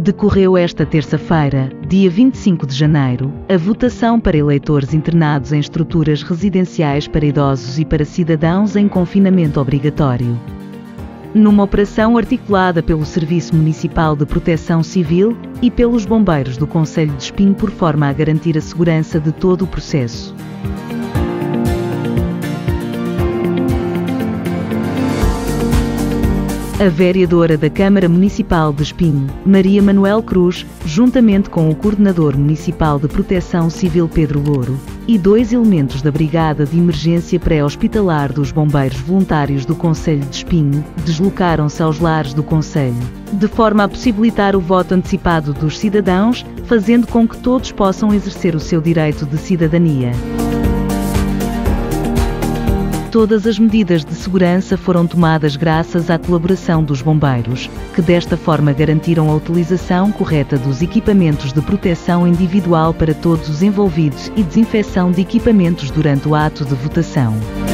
Decorreu esta terça-feira, dia 25 de janeiro, a votação para eleitores internados em estruturas residenciais para idosos e para cidadãos em confinamento obrigatório. Numa operação articulada pelo Serviço Municipal de Proteção Civil e pelos bombeiros do Concelho de Espinho por forma a garantir a segurança de todo o processo. A vereadora da Câmara Municipal de Espinho, Maria Manuel Cruz, juntamente com o Coordenador Municipal de Proteção Civil Pedro Louro, e 2 elementos da Brigada de Emergência Pré-Hospitalar dos Bombeiros Voluntários do Concelho de Espinho, deslocaram-se aos lares do concelho, de forma a possibilitar o voto antecipado dos cidadãos, fazendo com que todos possam exercer o seu direito de cidadania. Todas as medidas de segurança foram tomadas graças à colaboração dos bombeiros, que desta forma garantiram a utilização correta dos equipamentos de proteção individual para todos os envolvidos e desinfecção de equipamentos durante o ato de votação.